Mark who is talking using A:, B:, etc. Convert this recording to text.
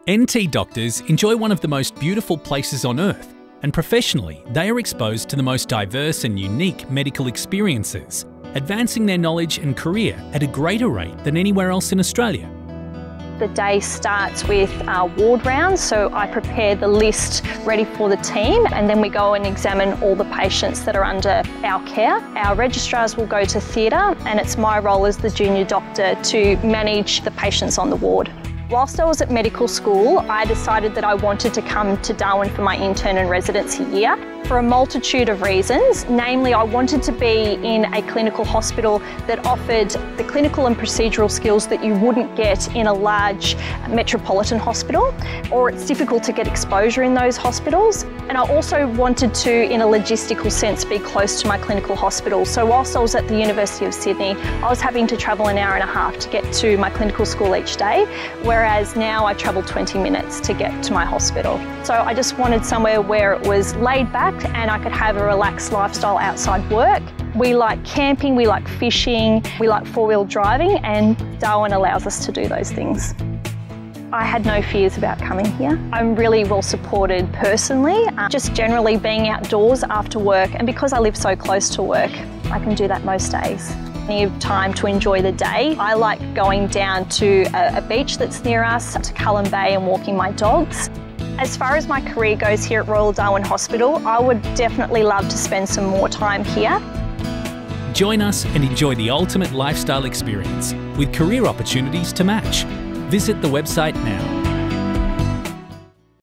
A: NT doctors enjoy one of the most beautiful places on earth, and professionally, they are exposed to the most diverse and unique medical experiences, advancing their knowledge and career at a greater rate than anywhere else in Australia.
B: The day starts with our ward rounds, so I prepare the list ready for the team, and then we go and examine all the patients that are under our care. Our registrars will go to theatre, and it's my role as the junior doctor to manage the patients on the ward. Whilst I was at medical school, I decided that I wanted to come to Darwin for my intern and residency year for a multitude of reasons. Namely, I wanted to be in a clinical hospital that offered the clinical and procedural skills that you wouldn't get in a large metropolitan hospital, or it's difficult to get exposure in those hospitals. And I also wanted to, in a logistical sense, be close to my clinical hospital. So whilst I was at the University of Sydney, I was having to travel an hour and a half to get to my clinical school each day, whereas now I travel 20 minutes to get to my hospital. So I just wanted somewhere where it was laid back and I could have a relaxed lifestyle outside work. We like camping, we like fishing, we like four-wheel driving, and Darwin allows us to do those things. I had no fears about coming here. I'm really well supported personally, just generally being outdoors after work, and because I live so close to work, I can do that most days. Plenty of time to enjoy the day. I like going down to a beach that's near us, to Cullen Bay, and walking my dogs. As far as my career goes here at Royal Darwin Hospital, I would definitely love to spend some more time here.
A: Join us and enjoy the ultimate lifestyle experience with career opportunities to match. Visit the website now.